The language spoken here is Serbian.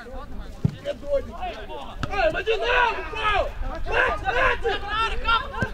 É doido. Ei, mas de novo, pô! Vai,